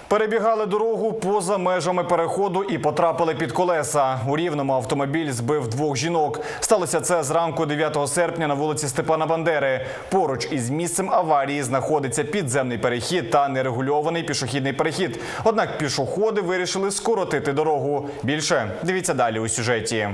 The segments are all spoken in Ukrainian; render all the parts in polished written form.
Перебігали дорогу поза межами переходу і потрапили під колеса. У Рівному автомобіль збив двох жінок. Сталося це зранку 9 серпня на вулиці Степана Бандери. Поруч із місцем аварії знаходиться підземний перехід та нерегульований пішохідний перехід. Однак пішоходи вирішили скоротити дорогу. Більше дивіться далі у сюжеті.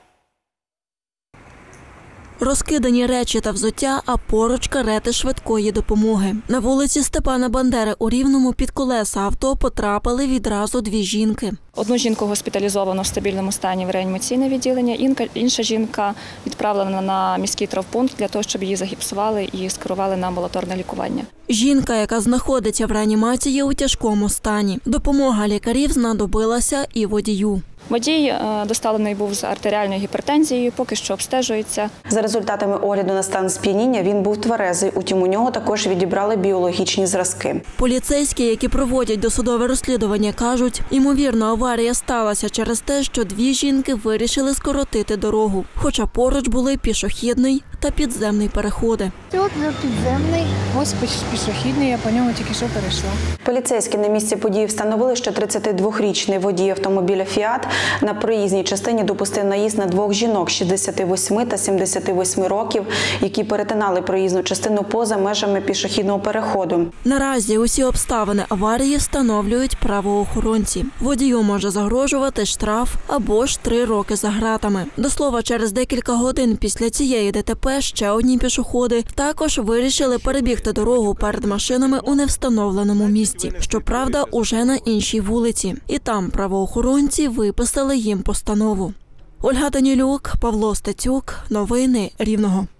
Розкидані речі та взуття, а поруч карети швидкої допомоги. На вулиці Степана Бандери у Рівному під колеса авто потрапили відразу дві жінки. Одну жінку госпіталізовано в стабільному стані в реанімаційне відділення, інша жінка відправлена на міський травмпункт для того, щоб її загіпсували і скерували на амбулаторне лікування. Жінка, яка знаходиться в реанімації, у тяжкому стані. Допомога лікарів знадобилася і водію. Водій доставлений був з артеріальною гіпертензією, поки що обстежується. За результатами огляду на стан сп'яніння він був тверезий, утім у нього також відібрали біологічні зразки. Поліцейські, які проводять досудове розслідування, кажуть, ймовірно, аварія сталася через те, що дві жінки вирішили скоротити дорогу, хоча поруч були пішохідний та підземний переходи. От підземний, ось пішохідний, я по ньому тільки що перейшла. Поліцейські на місці події встановили, що 32-річний водій автомобіля «Фіат» на проїзній частині допустив наїзд на двох жінок 68 та 78 років, які перетинали проїзну частину поза межами пішохідного переходу. Наразі усі обставини аварії встановлюють правоохоронці. Водію може загрожувати штраф або ж 3 роки за ґратами. До слова, через декілька годин після цієї ДТП ще одні пішоходи також вирішили перебігти дорогу перед машинами у невстановленому місці. Щоправда, уже на іншій вулиці. І там правоохоронці виписали їм постанову. Ольга Данілюк, Павло Стецюк. Новини Рівного.